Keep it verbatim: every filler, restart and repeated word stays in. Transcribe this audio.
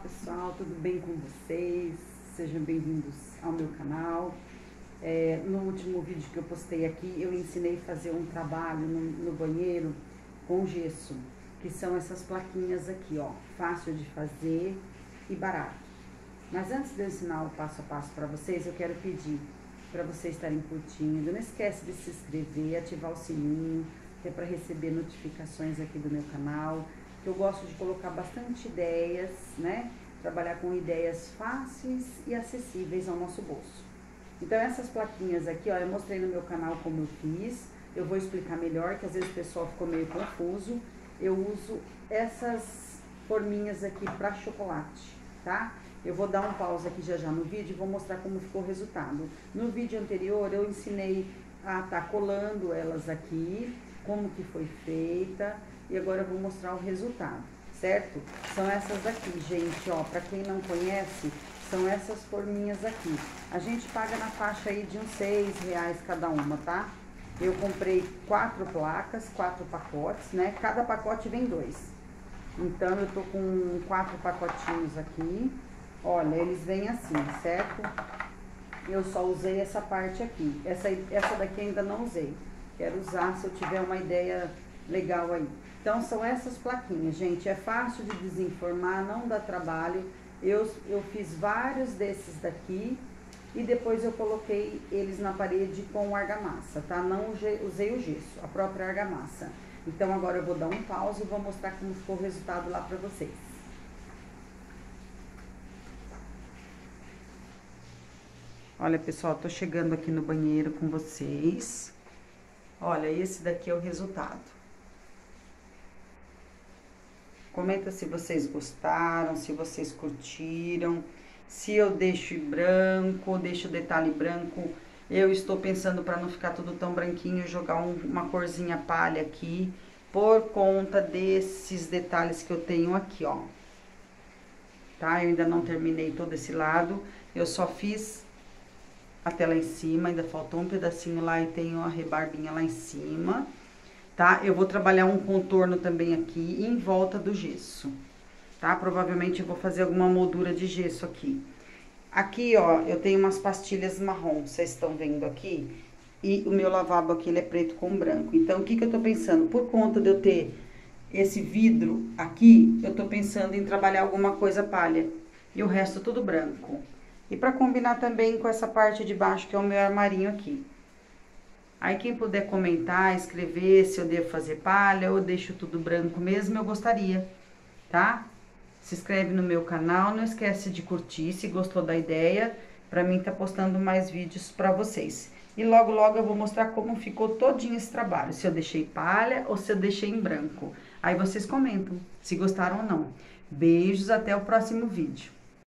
pessoal, tudo bem com vocês? Sejam bem-vindos ao meu canal. É, no último vídeo que eu postei aqui, eu ensinei a fazer um trabalho no, no banheiro com gesso, que são essas plaquinhas aqui, ó, fácil de fazer e barato. Mas antes de eu ensinar o passo a passo para vocês, eu quero pedir para vocês estarem curtindo. Não esquece de se inscrever, ativar o sininho, que é para receber notificações aqui do meu canal. Eu gosto de colocar bastante ideias, né? Trabalhar com ideias fáceis e acessíveis ao nosso bolso. Então essas plaquinhas aqui, ó, eu mostrei no meu canal como eu fiz. Eu vou explicar melhor, que às vezes o pessoal ficou meio confuso. Eu uso essas forminhas aqui para chocolate, tá? Eu vou dar um pause aqui já já no vídeo e vou mostrar como ficou o resultado. No vídeo anterior eu ensinei a tá colando elas aqui, como que foi feita. E agora eu vou mostrar o resultado, certo? São essas daqui, gente, ó, pra quem não conhece, são essas forminhas aqui. A gente paga na faixa aí de uns seis reais cada uma, tá? Eu comprei quatro placas, quatro pacotes, né? Cada pacote vem dois. Então, eu tô com quatro pacotinhos aqui. Olha, eles vêm assim, certo? Eu só usei essa parte aqui. Essa, essa daqui ainda não usei. Quero usar se eu tiver uma ideia legal aí. Então, são essas plaquinhas, gente. É fácil de desenformar, não dá trabalho. Eu, eu fiz vários desses daqui e depois eu coloquei eles na parede com argamassa, tá? Não usei o gesso, a própria argamassa. Então, agora eu vou dar um pause e vou mostrar como ficou o resultado lá pra vocês. Olha, pessoal, tô chegando aqui no banheiro com vocês. Olha, esse daqui é o resultado. Comenta se vocês gostaram, se vocês curtiram, se eu deixo branco, deixo o detalhe branco. Eu estou pensando, para não ficar tudo tão branquinho, jogar um, uma corzinha palha aqui, por conta desses detalhes que eu tenho aqui, ó. Tá? Eu ainda não terminei todo esse lado, eu só fiz até lá em cima, ainda faltou um pedacinho lá e tenho a rebarbinha lá em cima. Tá? Eu vou trabalhar um contorno também aqui em volta do gesso, tá? Provavelmente eu vou fazer alguma moldura de gesso aqui. Aqui, ó, eu tenho umas pastilhas marrom, vocês estão vendo aqui? E o meu lavabo aqui, ele é preto com branco. Então, o que que eu tô pensando? Por conta de eu ter esse vidro aqui, eu tô pensando em trabalhar alguma coisa palha. E o resto tudo branco. E pra combinar também com essa parte de baixo, que é o meu armarinho aqui. Aí, quem puder comentar, escrever se eu devo fazer palha ou deixo tudo branco mesmo, eu gostaria, tá? Se inscreve no meu canal, não esquece de curtir se gostou da ideia, pra mim tá postando mais vídeos pra vocês. E logo, logo eu vou mostrar como ficou todinho esse trabalho, se eu deixei palha ou se eu deixei em branco. Aí vocês comentam se gostaram ou não. Beijos, até o próximo vídeo.